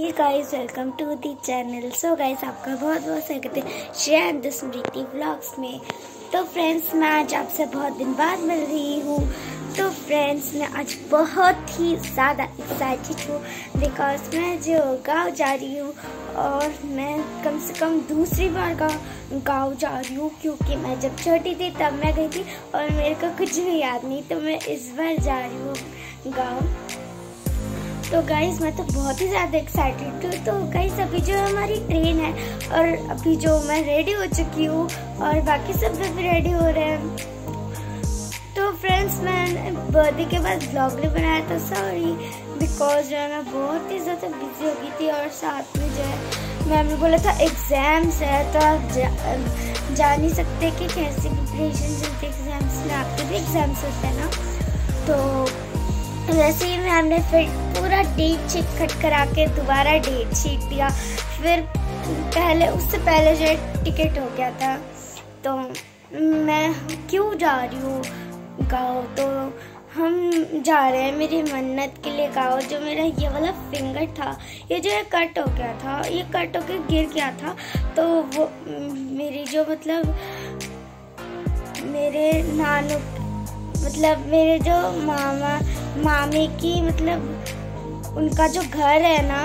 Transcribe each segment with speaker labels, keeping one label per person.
Speaker 1: Hey guys, welcome to the channel. So guys, आपका बहुत बहुत स्वागत है श्रेया स्मृति व्लॉग्स में। तो फ्रेंड्स, मैं आज आपसे बहुत दिन बाद मिल रही हूँ। तो फ्रेंड्स, मैं आज बहुत ही ज़्यादा एक्साइटेड हूँ बिकॉज मैं जो गाँव जा रही हूँ और मैं कम से कम दूसरी बार गाँव जा रही हूँ, क्योंकि मैं जब छोटी थी तब मैं गई थी और मेरे को कुछ भी याद नहीं। तो मैं इस बार जा रही हूँ गाँव। तो गाइस, मैं तो बहुत ही ज़्यादा एक्साइटेड हूँ। तो गाइस, अभी जो हमारी ट्रेन है और अभी जो मैं रेडी हो चुकी हूँ और बाकी सब लोग भी रेडी हो रहे हैं। तो फ्रेंड्स, मैंने बर्थडे के बाद व्लॉग नहीं बनाया था, सॉरी, बिकॉज जो है मैं बहुत ही ज़्यादा बिजी हो गई थी और साथ में जो है मैम ने बोला था एग्ज़ाम्स है तो आप जा नहीं सकते कि कैसे प्रिपरेशन चलती है एग्ज़ाम्स में। आपके भी एग्ज़ाम्स होते हैं ना। तो वैसे ही मैम ने फिर पूरा डेट शीट कट करा के दोबारा डेट शीट दिया। फिर उससे पहले जो टिकट हो गया था। तो मैं क्यों जा रही हूँ गाँव, तो हम जा रहे हैं मेरी मन्नत के लिए गाँव। जो मेरा ये वाला फिंगर था, ये जो है कट हो गया था, ये कट होकर गिर गया था। तो वो मेरी जो मेरे नानू मेरे जो मामी की उनका जो घर है ना,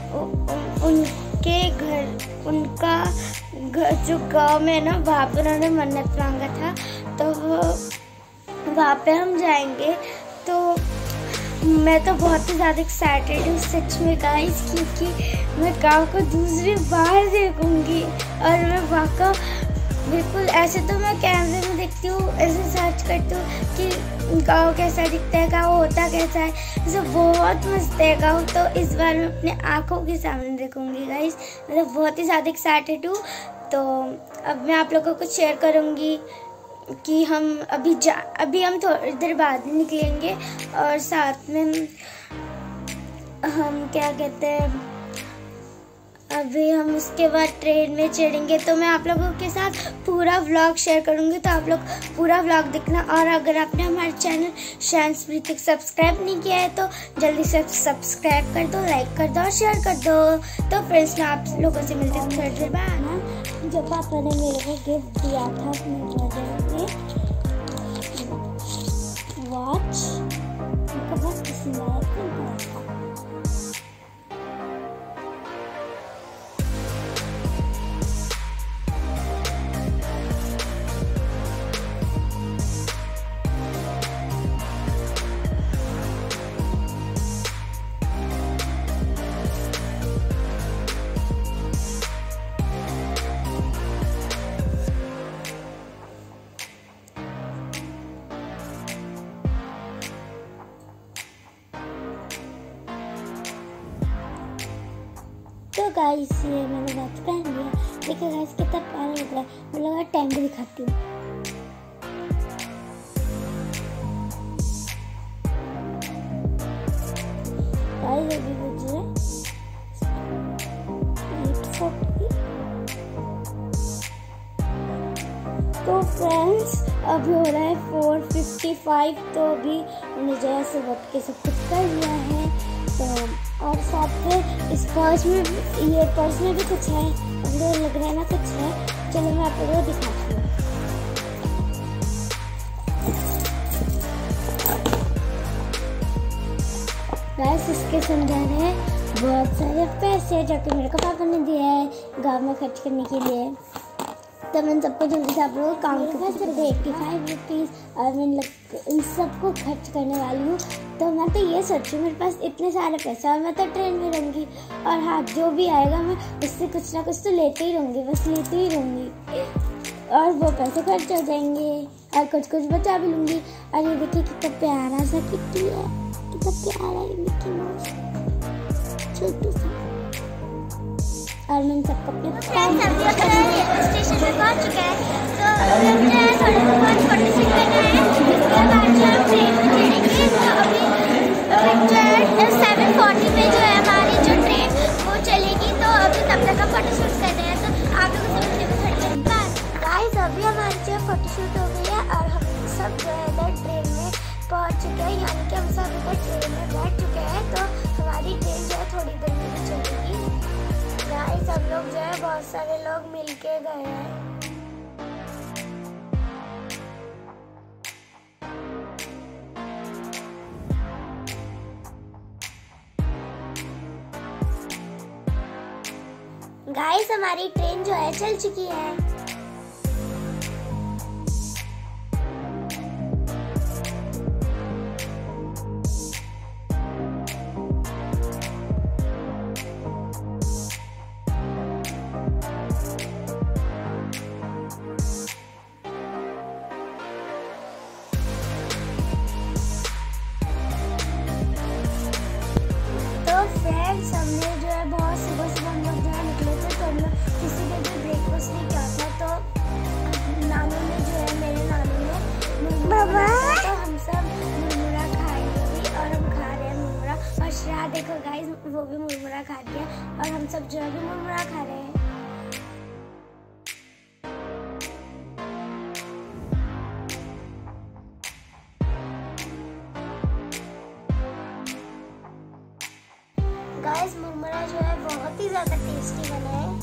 Speaker 1: उनका घर जो गाँव में ना, वहाँ पर उन्होंने मन्नत मांगा था। तो वहाँ पे हम जाएंगे। तो मैं तो बहुत ही ज़्यादा एक्साइटेड हूँ सच में गाइस, क्योंकि मैं गाँव को दूसरी बार देखूंगी। और मैं वहाँ का बिल्कुल, ऐसे तो मैं कैमरे में देखती हूँ, ऐसे सर्च करती हूँ कि गाँव कैसा दिखता है, गाँव होता कैसा है, ऐसे बहुत मस्त है गाँव। तो इस बार मैं अपने आँखों के सामने देखूँगी गाइस। मतलब बहुत ही ज़्यादा एक्साइटेड हूँ। तो अब मैं आप लोगों को शेयर करूँगी कि हम अभी हम थोड़ी देर बाद निकलेंगे और साथ में हम क्या कहते हैं, अभी हम उसके बाद ट्रेन में चढ़ेंगे। तो मैं आप लोगों के साथ पूरा व्लॉग शेयर करूंगी, तो आप लोग पूरा व्लॉग देखना। और अगर आपने हमारे चैनल श्रेया स्मृति सब्सक्राइब नहीं किया है तो जल्दी से सब्सक्राइब कर दो, लाइक कर दो और शेयर कर दो। तो फ्रेंड्स, मैं आप लोगों से मिलते हैं थोड़ी देर बाद ना। जब पापा ने मेरे को गिफ्ट दिया था अपने बर्थडे में वॉच, उनको बहुत पसंद आया था। तो गाइस, ये मैंने वॉच पहन लिया। देखिए गाइस, कितना प्यारा लग रहा है। मैं लगा टाइम भी दिखाती हूँ। गाइस, अभी बज रहे 8:40। तो फ्रेंड्स, अभी हो रहा है 4:55। तो अभी मैंने जैसे वक्त के सब कुछ कर लिया है। तो और साथ में इस पर्स में भी कुछ है, अंदर लग रहा है ना कुछ है। चलो मैं आप लोगों को दिखाती हूँ। गाइस, इसके अंदर है बहुत सारे पैसे जो कि मेरे को पापा ने दिए हैं गाँव में खर्च करने के लिए। तो मैंने सबको जल्दी से आप लोगों को काउंट कर 85 रुपीज़ और मैं इन सबको खर्च करने वाली हूँ। तो मैं तो ये सोचूँ, मेरे पास इतने सारे पैसे और मैं तो ट्रेन में रहूँगी। और हाँ, जो भी आएगा मैं उससे कुछ ना कुछ तो लेते ही रहूँगी, बस लेते ही रहूँगी। और वो पैसे खर्च हो जाएंगे और कुछ कुछ बचा भी लूँगी। और ये देखिए कितना प्यारा सा किट्टी है, कितना प्यारा है मिकी माउस, छोटू सा। और मैं सबको अपने स्टेशन पे पहुंच चुके हैं। तो थोड़ा बहुत फोटोशूट करना है। उसके बाद जो हम ट्रेन में चढ़ेंगे। तो अभी जो है 7:40 में जो है हमारी जो ट्रेन वो चलेगी। तो अभी तब तक हम फोटोशूट कर रहे हैं। तो आप लोगों से मिलते हैं थोड़ी देर बाद। गाइस, अभी हमारी जो फोटोशूट हो गई है और हम सब जो है इधर ट्रेन में पहुंच चुके हैं, यानी कि हम सब इधर ट्रेन में बैठ चुके हैं। तो हमारी ट्रेन जो है थोड़ी देर में चलेगी। बहुत सारे लोग मिलके गए हैं। गाइस हमारी ट्रेन जो है चल चुकी है। फ्रेंड्स हमने जो है बहुत सुबह हम लोग जहाँ निकले थे तो हम लोग किसी ने भी ब्रेकफास्ट नहीं किया था। तो नानू ने जो है मेरे नानू ने मुरमुरा तो हम सब मुरमुरा खाएंगे भी और हम खा रहे हैं मुरमुरा। और श्रेया देखो गाइस वो भी मुरमुरा खा रही है और हम सब जो है भी मुरमुरा खा रहे हैं। गाइस मुरमुरा जो है बहुत ही ज्यादा टेस्टी बना है।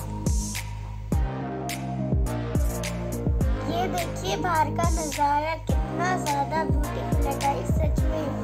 Speaker 1: ये देखिए बाहर का नजारा कितना ज्यादा ब्यूटीफुल है गाइस सच में।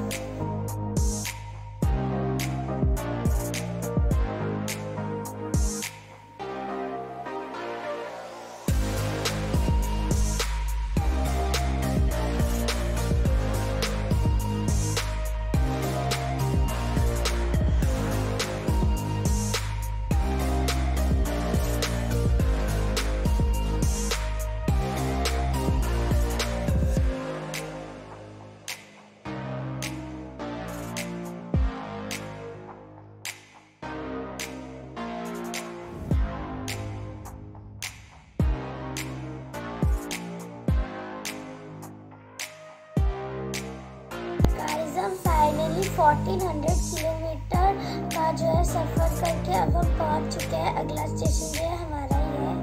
Speaker 1: हम फाइनली 1400 किलोमीटर का जो है सफर करके अब हम पहुंच चुके हैं। अगला स्टेशन जो है हमारा ही है।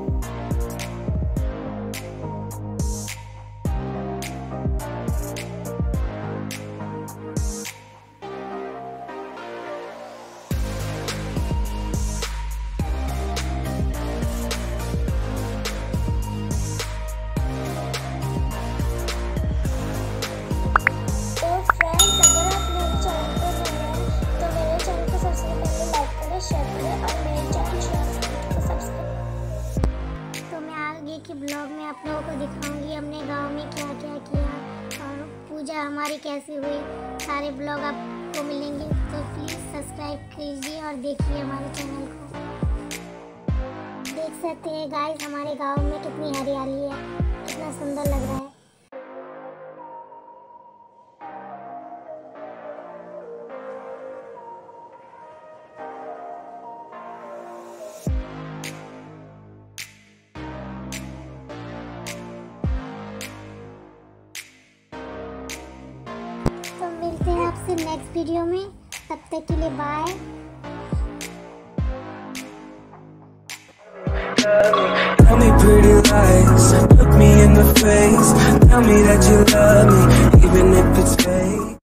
Speaker 1: कि ब्लॉग में आप लोगों को दिखाऊंगी हमने गांव में क्या क्या किया और पूजा हमारी कैसी हुई। सारे ब्लॉग आपको मिलेंगे तो प्लीज़ सब्सक्राइब कीजिए और देखिए हमारे चैनल को। देख सकते हैं गाइस हमारे गांव में कितनी हरियाली है, कितना सुंदर लग रहा है। तो मिलते हैं आपसे नेक्स्ट वीडियो में, तब तक के लिए bye.
Speaker 2: Tell me pretty lies, look me in the face, tell me that you love me, even if it's fake.